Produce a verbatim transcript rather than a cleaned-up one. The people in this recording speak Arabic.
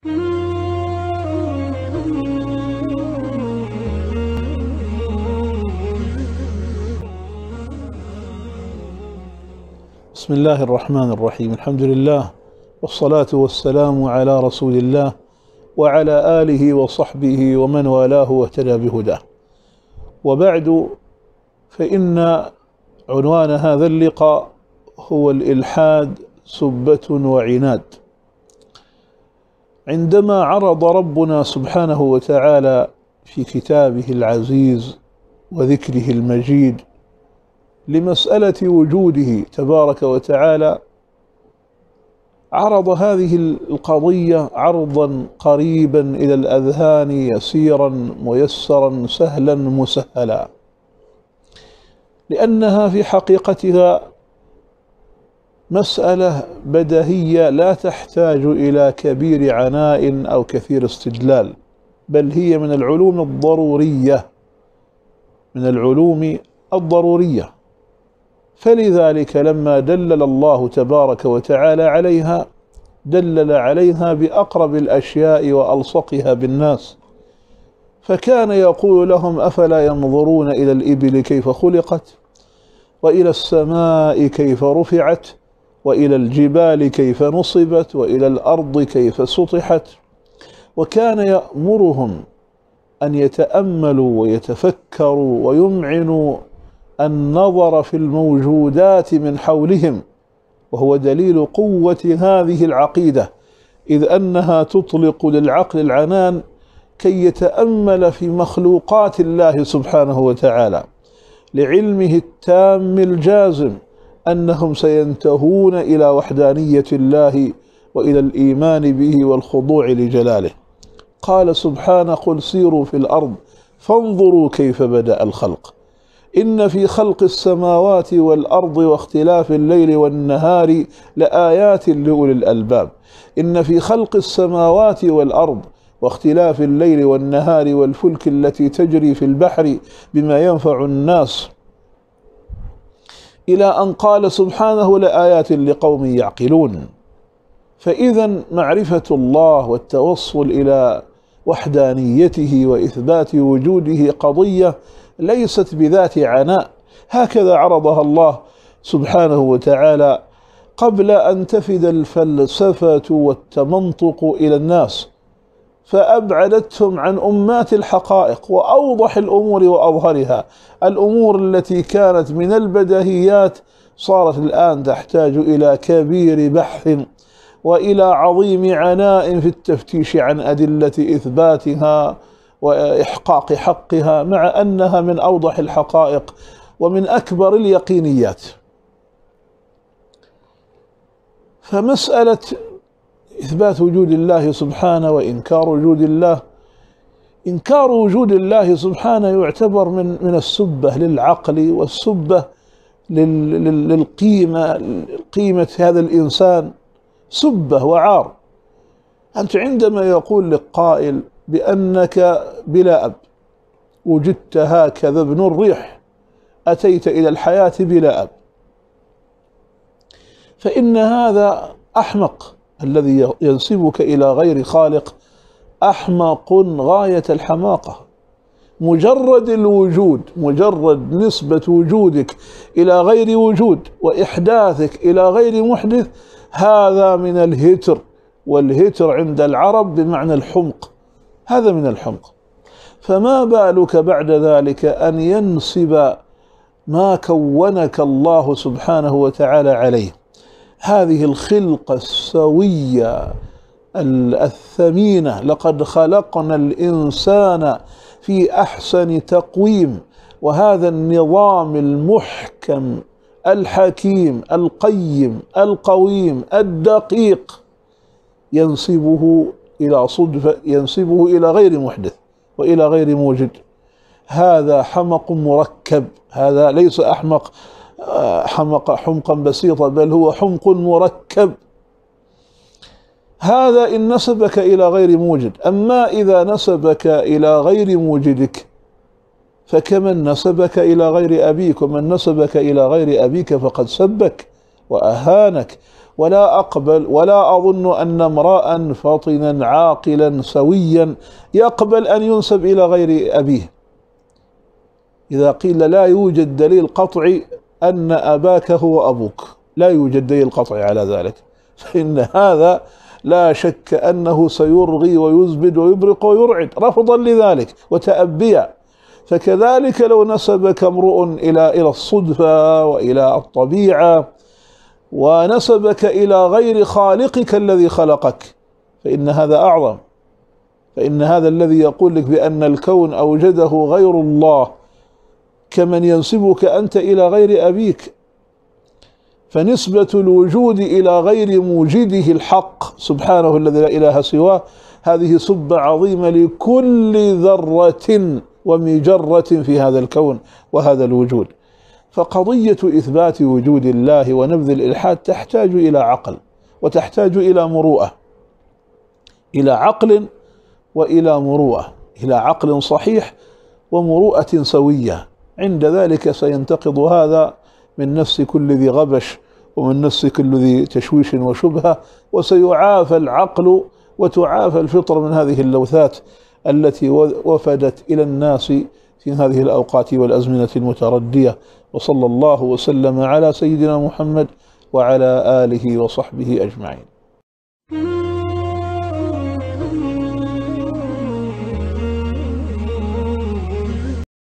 بسم الله الرحمن الرحيم. الحمد لله والصلاة والسلام على رسول الله وعلى آله وصحبه ومن والاه واهتدى بهداه، وبعد، فإن عنوان هذا اللقاء هو الإلحاد سبة وعناد. عندما عرض ربنا سبحانه وتعالى في كتابه العزيز وذكره المجيد لمسألة وجوده تبارك وتعالى، عرض هذه القضية عرضا قريبا إلى الأذهان، يسيرا ميسرا سهلا مسهلا، لأنها في حقيقتها مسألة بديهية لا تحتاج إلى كبير عناء أو كثير استدلال، بل هي من العلوم الضرورية من العلوم الضرورية. فلذلك لما دلل الله تبارك وتعالى عليها دلل عليها بأقرب الأشياء وألصقها بالناس، فكان يقول لهم: أفلا ينظرون إلى الإبل كيف خلقت، وإلى السماء كيف رفعت، وإلى الجبال كيف نصبت، وإلى الأرض كيف سطحت. وكان يأمرهم أن يتأملوا ويتفكروا ويمعنوا النظر في الموجودات من حولهم، وهو دليل قوة هذه العقيدة، إذ أنها تطلق للعقل العنان كي يتأمل في مخلوقات الله سبحانه وتعالى، لعلمه التام الجازم أنهم سينتهون إلى وحدانية الله وإلى الإيمان به والخضوع لجلاله. قال سبحانه: قل سيروا في الأرض فانظروا كيف بدأ الخلق، إن في خلق السماوات والأرض واختلاف الليل والنهار لآيات لأولي الألباب. إن في خلق السماوات والأرض واختلاف الليل والنهار والفلك التي تجري في البحر بما ينفع الناس، إلى أن قال سبحانه: لآيات لقوم يعقلون. فإذا معرفة الله والتوصل إلى وحدانيته وإثبات وجوده قضية ليست بذات عناء، هكذا عرضها الله سبحانه وتعالى قبل أن تفد الفلسفة والتمنطق إلى الناس، فأبعدتهم عن أمات الحقائق وأوضح الأمور وأظهرها. الأمور التي كانت من البديهيات صارت الآن تحتاج إلى كبير بحث وإلى عظيم عناء في التفتيش عن أدلة إثباتها وإحقاق حقها، مع أنها من أوضح الحقائق ومن أكبر اليقينيات. فمسألة إثبات وجود الله سبحانه وإنكار وجود الله، إنكار وجود الله سبحانه يعتبر من من السبة للعقل والسبة للقيمة قيمة هذا الإنسان، سبة وعار. أنت عندما يقول لك قائل بأنك بلا أب، وجدت هكذا ابن الريح، أتيت إلى الحياة بلا أب، فإن هذا أحمق. الذي ينسبك إلى غير خالق أحمق غاية الحماقة. مجرد الوجود، مجرد نسبة وجودك إلى غير وجود وإحداثك إلى غير محدث، هذا من الهتر، والهتر عند العرب بمعنى الحمق، هذا من الحمق. فما بالك بعد ذلك أن ينسب ما كونك الله سبحانه وتعالى عليه، هذه الخلقة السوية الثمينة. لقد خلقنا الإنسان في أحسن تقويم، وهذا النظام المحكم الحكيم القيم القويم الدقيق ينسبه إلى صدفة، ينسبه إلى غير محدث وإلى غير موجد. هذا حمق مركب، هذا ليس أحمق حمق حمقا بسيطا، بل هو حمق مركب. هذا إن نسبك إلى غير موجد. أما إذا نسبك إلى غير موجدك فكمن نسبك إلى غير أبيك، ومن نسبك إلى غير أبيك فقد سبك وأهانك ولا أقبل ولا أظن أن امرأ فطنا عاقلا سويا يقبل أن ينسب إلى غير أبيه. إذا قيل لا يوجد دليل قطعي أن أباك هو أبوك، لا يوجد دليل قطعي على ذلك، فإن هذا لا شك أنه سيرغي ويزبد ويبرق ويرعد رفضا لذلك وتأبيا. فكذلك لو نسبك امرؤ إلى إلى الصدفة وإلى الطبيعة ونسبك إلى غير خالقك الذي خلقك، فإن هذا أعظم، فإن هذا الذي يقول لك بأن الكون أوجده غير الله كمن ينسبك أنت إلى غير أبيك. فنسبة الوجود إلى غير موجده الحق سبحانه الذي لا إله سواه هذه سبة عظيمة لكل ذرة ومجرة في هذا الكون وهذا الوجود. فقضية إثبات وجود الله ونبذ الإلحاد تحتاج إلى عقل وتحتاج إلى مروءة، إلى عقل وإلى مروءة، إلى عقل صحيح ومروءة سوية. عند ذلك سينتقض هذا من نفس كل ذي غبش ومن نفس كل ذي تشويش وشبهة، وسيعافى العقل وتعافى الفطر من هذه اللوثات التي وفدت إلى الناس في هذه الأوقات والأزمنة المتردية. وصلى الله وسلم على سيدنا محمد وعلى آله وصحبه أجمعين.